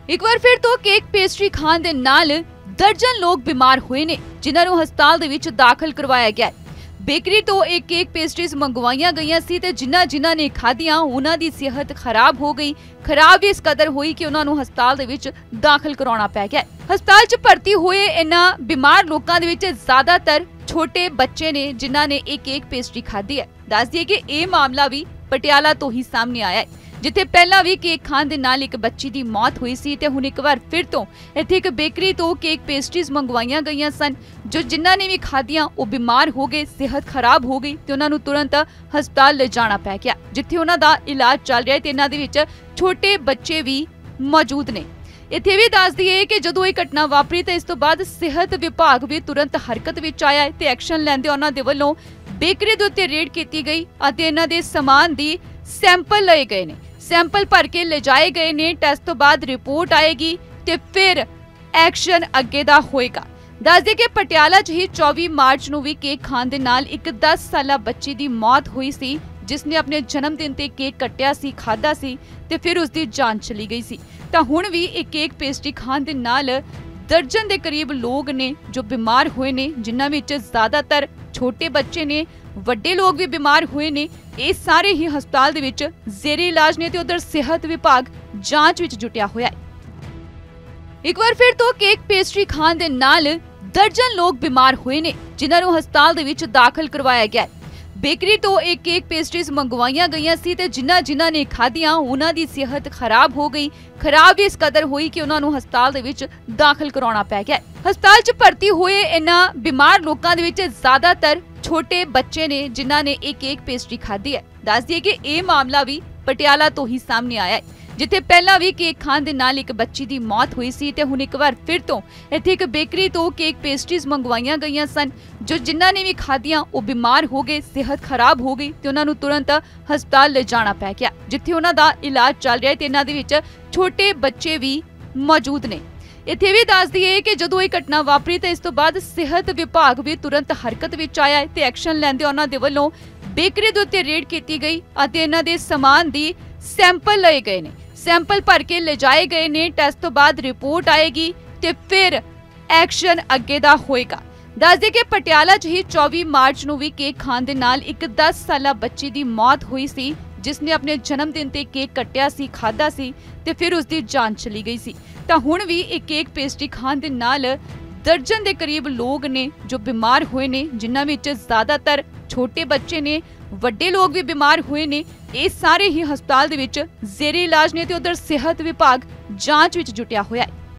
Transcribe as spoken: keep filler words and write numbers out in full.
ਇੱਕ ਵਾਰ ਫਿਰ ਤੋਂ ਕੇਕ ਪੇਸਟਰੀ ਖਾਣ ਦੇ ਨਾਲ ਦਰਜਨ ਲੋਕ ਬਿਮਾਰ ਹੋਏ ਨੇ, ਜਿਨ੍ਹਾਂ ਨੂੰ ਹਸਪਤਾਲ ਦੇ ਵਿੱਚ ਦਾਖਲ ਕਰਵਾਇਆ ਗਿਆ ਹੈ। ਬੇਕਰੀ ਤੋਂ ਇਹ ਕੇਕ ਪੇਸਟਰੀਜ਼ ਮੰਗਵਾਈਆਂ ਗਈਆਂ ਸੀ ਤੇ ਜਿਨ੍ਹਾਂ ਜਿਨ੍ਹਾਂ ਨੇ ਖਾਧੀਆਂ ਉਹਨਾਂ ਦੀ ਸਿਹਤ ਖਰਾਬ ਹੋ ਗਈ। ਖਰਾਬ ਇਸ ਕਦਰ ਹੋਈ ਕਿ ਉਹਨਾਂ ਨੂੰ ਹਸਪਤਾਲ ਦੇ ਵਿੱਚ ਦਾਖਲ ਕਰਾਉਣਾ ਪੈ ਗਿਆ। ਹਸਪਤਾਲ 'ਚ ਭਰਤੀ ਹੋਏ ਇਹਨਾਂ ਬਿਮਾਰ ਲੋਕਾਂ ਦੇ ਵਿੱਚ ਜ਼ਿਆਦਾਤਰ ਛੋਟੇ ਬੱਚੇ ਨੇ, ਜਿਨ੍ਹਾਂ ਨੇ ਇਹ ਕੇਕ ਪੇਸਟਰੀ ਖਾਧੀ ਹੈ। ਦੱਸ ਦਈਏ ਕਿ ਇਹ ਮਾਮਲਾ ਵੀ ਪਟਿਆਲਾ ਤੋਂ ਹੀ ਸਾਹਮਣੇ ਆਇਆ ਹੈ, ਜਿੱਥੇ ਪਹਿਲਾਂ ਵੀ ਕੇਕ ਖਾਣ ਦੇ ਨਾਲ ਇੱਕ ਬੱਚੀ ਦੀ ਮੌਤ ਹੋਈ ਸੀ ਤੇ ਹੁਣ ਇੱਕ ਵਾਰ ਫਿਰ ਤੋਂ ਇੱਥੇ ਇੱਕ ਬੇਕਰੀ ਤੋਂ ਕੇਕ ਪੇਸਟਰੀਜ਼ ਮੰਗਵਾਈਆਂ ਗਈਆਂ ਸਨ, ਜੋ ਜਿਨ੍ਹਾਂ ਨੇ ਵੀ ਖਾਧੀਆਂ ਉਹ ਬਿਮਾਰ ਹੋ ਗਏ, ਸਿਹਤ ਖਰਾਬ ਹੋ ਗਈ ਤੇ ਉਹਨਾਂ ਨੂੰ ਤੁਰੰਤ ਹਸਪਤਾਲ ਲੈ ਜਾਣਾ ਪੈ ਗਿਆ, ਜਿੱਥੇ ਉਹਨਾਂ ਦਾ ਇਲਾਜ ਚੱਲ ਰਿਹਾ ਹੈ ਤੇ ਇਹਨਾਂ ਦੇ ਵਿੱਚ ਛੋਟੇ ਬੱਚੇ ਵੀ ਮੌਜੂਦ ਨੇ। ਇੱਥੇ ਵੀ ਦੱਸ ਦਈਏ ਕਿ ਜਦੋਂ ਇਹ ਘਟਨਾ ਵਾਪਰੀ ਤਾਂ ਇਸ ਤੋਂ ਬਾਅਦ ਸਿਹਤ ਵਿਭਾਗ ਵੀ ਤੁਰੰਤ ਹਰਕਤ ਵਿੱਚ ਆਇਆ ਤੇ ਐਕਸ਼ਨ ਲੈਂਦੇ ਉਹਨਾਂ ਦੇ ਵੱਲੋਂ ਬੇਕਰੀ ਦੇ ਉੱਤੇ ਰੇਡ ਕੀਤੀ ਗਈ ਅਤੇ ਇਹਨਾਂ ਦੇ ਸਮਾਨ ਦੀ ਸੈਂਪਲ ਲਏ ਗਏ ਨੇ। ਸੈਂਪਲ ਭਰ ਕੇ ਲਿਜਾਏ ਗਏ ਨੇ। ਟੈਸਟ ਤੋਂ ਬਾਅਦ ਰਿਪੋਰਟ ਆਏਗੀ ਤੇ ਫਿਰ ਐਕਸ਼ਨ ਅੱਗੇ ਦਾ ਹੋਏਗਾ। ਦੱਸ ਦੇ ਕਿ ਪਟਿਆਲਾ 'ਚ ਹੀ ਚੌਵੀ ਮਾਰਚ ਨੂੰ ਵੀ ਕੇਕ ਖਾਣ ਦੇ ਨਾਲ ਇੱਕ ਦਸ ਸਾਲਾ ਬੱਚੀ ਦੀ ਮੌਤ ਹੋਈ ਸੀ, ਜਿਸ ਨੇ ਆਪਣੇ ਜਨਮ ਦਿਨ ਤੇ ਕੇਕ ਕੱਟਿਆ ਸੀ, ਖਾਧਾ ਸੀ ਤੇ ਫਿਰ ਉਸ ਦੀ ਜਾਨ ਚਲੀ ਗਈ ਸੀ। ਤਾਂ ਹੁਣ ਵੀ ਇਹ ਕੇਕ ਪੇਸਟਰੀ ਖਾਣ ਦੇ ਨਾਲ ਦਰਜਨ ਦੇ ਕਰੀਬ ਲੋਕ ਨੇ ਜੋ ਬਿਮਾਰ ਹੋਏ ਨੇ, ਜਿਨ੍ਹਾਂ ਵਿੱਚ ਜ਼ਿਆਦਾਤਰ ਛੋਟੇ ਬੱਚੇ ਨੇ, ਵੱਡੇ ਲੋਕ ਵੀ ਬਿਮਾਰ ਹੋਏ ਨੇ। ਇਹ ਸਾਰੇ ਹੀ ਹਸਪਤਾਲ ਦੇ ਵਿੱਚ ਜ਼ੇਰੇ ਇਲਾਜ ਨੇ ਤੇ ਉਧਰ ਸਿਹਤ ਵਿਭਾਗ ਜਾਂਚ ਵਿੱਚ ਜੁਟਿਆ ਹੋਇਆ ਹੈ। ਇੱਕ ਵਾਰ ਫਿਰ ਤੋਂ ਕੇਕ ਪੇਸਟਰੀ ਖਾਣ ਦੇ ਨਾਲ ਦਰਜਨ ਲੋਕ ਬਿਮਾਰ ਹੋਏ ਨੇ, ਜਿਨ੍ਹਾਂ ਨੂੰ ਹਸਪਤਾਲ ਦੇ ਵਿੱਚ ਦਾਖਲ ਕਰਵਾਇਆ ਗਿਆ ਹੈ। ਬੇਕਰੀ ਤੋਂ ਇਹ ਕੇਕ ਪੇਸਟਰੀਜ਼ ਮੰਗਵਾਈਆਂ ਗਈਆਂ ਸੀ ਤੇ ਜਿਨ੍ਹਾਂ ਜਿਨ੍ਹਾਂ ਨੇ ਖਾਧੀਆਂ ਉਹਨਾਂ ਦੀ ਸਿਹਤ ਖਰਾਬ ਹੋ ਗਈ। ਖਰਾਬ ਇਸ ਕਦਰ ਹੋਈ ਕਿ ਉਹਨਾਂ ਨੂੰ ਹਸਪਤਾਲ ਦੇ ਵਿੱਚ ਦਾਖਲ ਕਰਾਉਣਾ ਪੈ ਗਿਆ। ਹਸਪਤਾਲ 'ਚ ਭਰਤੀ ਹੋਏ ਇਹਨਾਂ ਬਿਮਾਰ ਲੋਕਾਂ ਦੇ ਵਿੱਚ ਜ਼ਿਆਦਾਤਰ ਛੋਟੇ ਬੱਚੇ ਨੇ, ਜਿਨ੍ਹਾਂ ਨੇ ਇਹ ਕੇਕ ਪੇਸਟਰੀ ਖਾਧੀ ਹੈ। ਦੱਸ ਦਈਏ ਕਿ ਇਹ ਮਾਮਲਾ ਵੀ ਪਟਿਆਲਾ ਤੋਂ ਹੀ ਸਾਹਮਣੇ ਆਇਆ ਹੈ, ਜਿੱਥੇ ਪਹਿਲਾਂ ਵੀ ਕੇਕ ਖਾਣ ਦੇ ਨਾਲ ਇੱਕ ਬੱਚੀ ਦੀ ਮੌਤ ਹੋਈ ਸੀ ਤੇ ਹੁਣ ਇੱਕ ਵਾਰ ਫਿਰ ਤੋਂ ਇੱਥੇ ਇੱਕ ਬੇਕਰੀ ਤੋਂ ਕੇਕ ਪੇਸਟਰੀਜ਼ ਮੰਗਵਾਈਆਂ ਗਈਆਂ ਸਨ, ਜੋ ਜਿਨ੍ਹਾਂ ਨੇ ਵੀ ਖਾਧੀਆਂ ਉਹ ਬਿਮਾਰ ਹੋ ਗਏ, ਸਿਹਤ ਖਰਾਬ ਹੋ ਗਈ ਤੇ ਉਹਨਾਂ ਨੂੰ ਤੁਰੰਤ ਹਸਪਤਾਲ ਲੈ ਜਾਣਾ ਪੈ ਗਿਆ, ਜਿੱਥੇ ਉਹਨਾਂ ਦਾ ਇਲਾਜ ਚੱਲ ਰਿਹਾ ਹੈ ਤੇ ਇਹਨਾਂ ਦੇ ਵਿੱਚ ਛੋਟੇ ਬੱਚੇ ਵੀ ਮੌਜੂਦ ਨੇ। ਇੱਥੇ ਵੀ ਦੱਸ ਦਈਏ ਕਿ ਜਦੋਂ ਇਹ ਘਟਨਾ ਵਾਪਰੀ ਤਾਂ ਇਸ ਤੋਂ ਬਾਅਦ ਸਿਹਤ ਵਿਭਾਗ ਵੀ ਤੁਰੰਤ ਹਰਕਤ ਵਿੱਚ ਆਇਆ ਤੇ ਐਕਸ਼ਨ ਲੈਂਦੇ ਉਹਨਾਂ ਦੇ ਵੱਲੋਂ ਬੇਕਰੀ ਦੇ ਉੱਤੇ ਰੇਡ ਕੀਤੀ ਗਈ ਅਤੇ ਇਹਨਾਂ ਦੇ ਸਮਾਨ ਦੀ ਸੈਂਪਲ ਲਏ ਗਏ ਨੇ। ਸੈਂਪਲ ਭਰ ਕੇ ਲਿਜਾਏ ਗਏ ਨੇ। ਟੈਸਟ ਤੋਂ ਬਾਅਦ ਰਿਪੋਰਟ ਆਏਗੀ ਤੇ ਫਿਰ ਐਕਸ਼ਨ ਅੱਗੇ ਦਾ ਹੋਏਗਾ। ਦੱਸ ਦੇ ਕਿ ਪਟਿਆਲਾ 'ਚ ਹੀ ਚੌਵੀ ਮਾਰਚ ਨੂੰ ਵੀ ਕੇਕ ਖਾਣ ਦੇ ਨਾਲ ਇੱਕ ਦਸ ਸਾਲਾ ਬੱਚੀ ਦੀ ਮੌਤ ਹੋਈ ਸੀ, ਜਿਸ ਨੇ ਆਪਣੇ ਜਨਮ ਦਿਨ ਤੇ ਕੇਕ ਕੱਟਿਆ ਸੀ, ਖਾਧਾ ਸੀ ਤੇ ਫਿਰ ਉਸ ਦੀ ਜਾਨ ਚਲੀ ਗਈ ਸੀ। ਤਾਂ ਹੁਣ ਵੀ ਇਹ ਕੇਕ ਪੇਸਟਰੀ ਖਾਣ ਦੇ ਨਾਲ ਦਰਜਨ ਦੇ ਕਰੀਬ ਲੋਕ ਨੇ ਜੋ ਬਿਮਾਰ ਹੋਏ ਨੇ, ਜਿਨ੍ਹਾਂ ਵਿੱਚ ਜ਼ਿਆਦਾਤਰ ਛੋਟੇ ਬੱਚੇ ਨੇ, ਵੱਡੇ ਲੋਕ ਵੀ ਬਿਮਾਰ ਹੋਏ ਨੇ। ਇਹ ਸਾਰੇ ਹੀ ਹਸਪਤਾਲ ਦੇ ਵਿੱਚ ਜ਼ੇਰੇ ਇਲਾਜ ਨੇ ਤੇ ਉਧਰ ਸਿਹਤ ਵਿਭਾਗ ਜਾਂਚ ਵਿੱਚ ਜੁਟਿਆ ਹੋਇਆ ਹੈ।